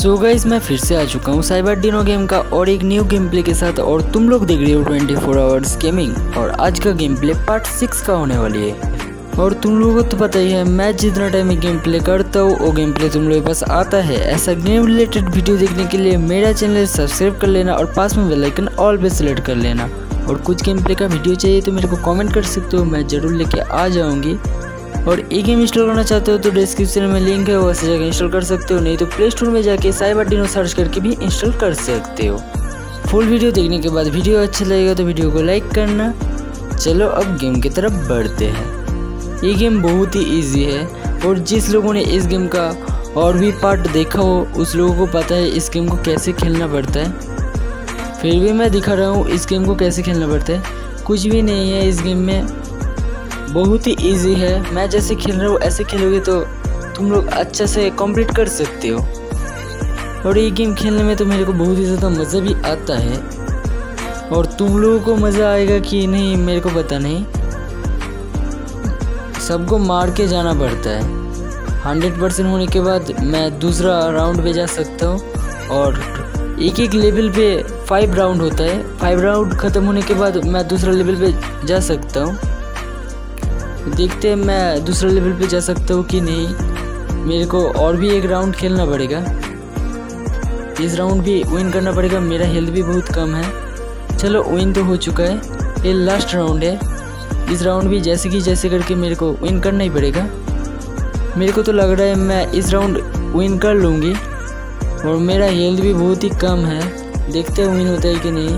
So guys मैं फिर से आ चुका हूँ साइबर डिनो गेम का और एक न्यू गेम प्ले के साथ। और तुम लोग देख रहे हो 24 आवर्स गेमिंग। और आज का गेम प्ले पार्ट 6 का होने वाली है। और तुम लोगों को तो पता ही है, मैं जितना टाइम में गेम प्ले करता हूँ वो गेम प्ले तुम लोगों के पास आता है। ऐसा गेम रिलेटेड वीडियो देखने के लिए मेरा चैनल सब्सक्राइब कर लेना और पास में बेल आइकन ऑल पे सेलेक्ट कर लेना। और कुछ गेम प्ले का वीडियो चाहिए तो मेरे को कमेंट कर सकते हो, मैं ज़रूर लेके आ जाऊँगी। और ये गेम इंस्टॉल करना चाहते हो तो डिस्क्रिप्शन में लिंक है, वैसे जाकर इंस्टॉल कर सकते हो, नहीं तो प्ले स्टोर में जाके साइबर डिनो सर्च करके भी इंस्टॉल कर सकते हो। फुल वीडियो देखने के बाद वीडियो अच्छा लगेगा तो वीडियो को लाइक करना। चलो अब गेम की तरफ बढ़ते हैं। ये गेम बहुत ही ईजी है और जिस लोगों ने इस गेम का और भी पार्ट देखा हो उस लोगों को पता है इस गेम को कैसे खेलना पड़ता है। फिर भी मैं दिखा रहा हूँ इस गेम को कैसे खेलना पड़ता है। कुछ भी नहीं है इस गेम में, बहुत ही इजी है। मैं जैसे खेल रहा हूँ ऐसे खेलोगे तो तुम लोग अच्छा से कंप्लीट कर सकते हो। और ये गेम खेलने में तो मेरे को बहुत ही ज़्यादा मज़ा भी आता है। और तुम लोगों को मज़ा आएगा कि नहीं मेरे को पता नहीं। सबको मार के जाना पड़ता है। 100% होने के बाद मैं दूसरा राउंड पे जा सकता हूँ। और एक एक लेवल पे 5 राउंड होता है। 5 राउंड ख़त्म होने के बाद मैं दूसरा लेवल पे जा सकता हूँ। देखते हैं मैं दूसरा लेवल पे जा सकता हूँ कि नहीं। मेरे को और भी एक राउंड खेलना पड़ेगा। इस राउंड भी विन करना पड़ेगा। मेरा हेल्थ भी बहुत कम है। चलो विन तो हो चुका है, ये लास्ट राउंड है। इस राउंड भी जैसे करके मेरे को विन करना ही पड़ेगा। मेरे को तो लग रहा है मैं इस राउंड विन कर लूँगी। और मेरा हेल्थ भी बहुत ही कम है, देखते हैं विन होता है कि नहीं।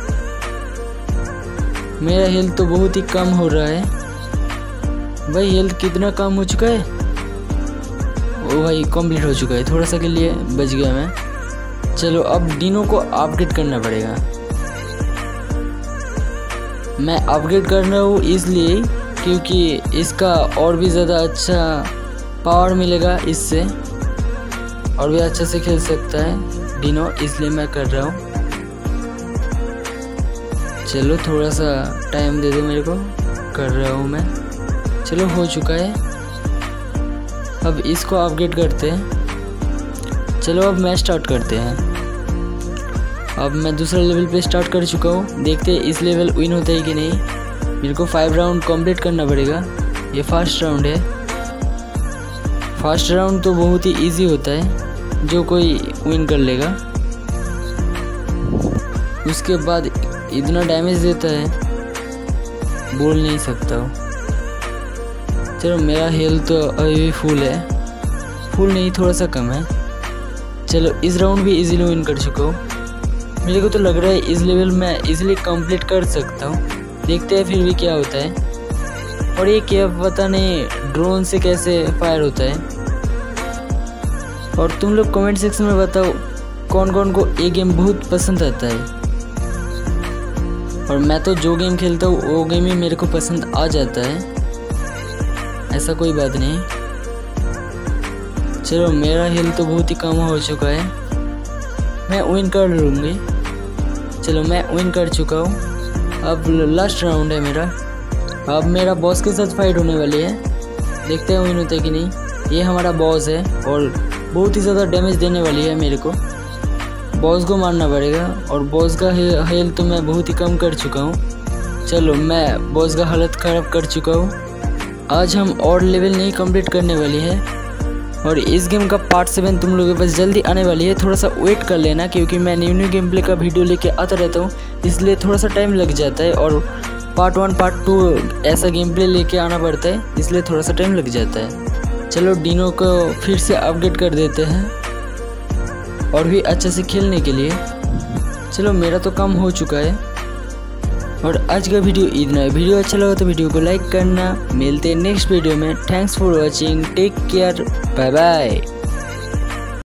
मेरा हेल्थ तो बहुत ही कम हो रहा है। भाई हेल्थ कितना कम हो चुका है। ओ भाई कंप्लीट हो चुका है, थोड़ा सा के लिए बच गया मैं। चलो अब डिनो को अपग्रेड करना पड़ेगा। मैं अपग्रेड कर रहा हूँ इसलिए क्योंकि इसका और भी ज़्यादा अच्छा पावर मिलेगा इससे, और भी अच्छा से खेल सकता है डिनो, इसलिए मैं कर रहा हूँ। चलो थोड़ा सा टाइम दे दो मेरे को, कर रहा हूँ मैं। चलो हो चुका है, अब इसको अपग्रेड करते हैं। चलो अब मैं स्टार्ट करते हैं। अब मैं दूसरा लेवल पे स्टार्ट कर चुका हूँ, देखते हैं इस लेवल विन होता है कि नहीं। मेरे को 5 राउंड कंप्लीट करना पड़ेगा। ये फर्स्ट राउंड है। फर्स्ट राउंड तो बहुत ही इजी होता है, जो कोई विन कर लेगा। उसके बाद इतना डैमेज देता है बोल नहीं सकता हूँ। चलो मेरा हेल्थ तो अभी भी फुल है, फुल नहीं थोड़ा सा कम है। चलो इस राउंड भी इजीली विन कर चुका हूँ। मेरे को तो लग रहा है इस लेवल में इजीली कंप्लीट कर सकता हूँ, देखते हैं फिर भी क्या होता है। और ये क्या पता नहीं ड्रोन से कैसे फायर होता है। और तुम लोग कमेंट सेक्शन में बताओ कौन कौन को ये गेम बहुत पसंद आता है। और मैं तो जो गेम खेलता हूँ वो गेम ही मेरे को पसंद आ जाता है, ऐसा कोई बात नहीं। चलो मेरा हेल्थ तो बहुत ही कम हो चुका है, मैं विन कर लूँगी। चलो मैं विन कर चुका हूँ। अब लास्ट राउंड है मेरा। अब मेरा बॉस के साथ फाइट होने वाली है, देखते हैं विन होता है कि नहीं। ये हमारा बॉस है और बहुत ही ज़्यादा डैमेज देने वाली है। मेरे को बॉस को मारना पड़ेगा और बॉस का हेल्थ तो मैं बहुत ही कम कर चुका हूँ। चलो मैं बॉस का हालत ख़राब कर चुका हूँ। आज हम और लेवल नहीं कंप्लीट करने वाली है। और इस गेम का पार्ट 7 तुम लोगों के पास जल्दी आने वाली है। थोड़ा सा वेट कर लेना क्योंकि मैं न्यू गेम प्ले का वीडियो लेके आता रहता हूँ, इसलिए थोड़ा सा टाइम लग जाता है। और पार्ट 1 पार्ट 2 ऐसा गेम प्ले लेके आना पड़ता है, इसलिए थोड़ा सा टाइम लग जाता है। चलो डिनो को फिर से अपडेट कर देते हैं और भी अच्छे से खेलने के लिए। चलो मेरा तो काम हो चुका है। और आज का वीडियो इतना है। वीडियो अच्छा लगा तो वीडियो को लाइक करना। मिलते हैं नेक्स्ट वीडियो में। Thanks for watching, take care, bye bye.